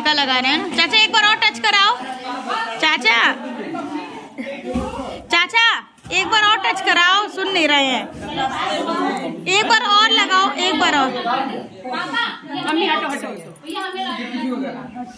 टीका लगा रहे हैं। चाचा एक बार और टच कराओ। चाचा चाचा एक बार और टच कराओ, सुन नहीं रहे हैं। एक बार और लगाओ, एक बार और।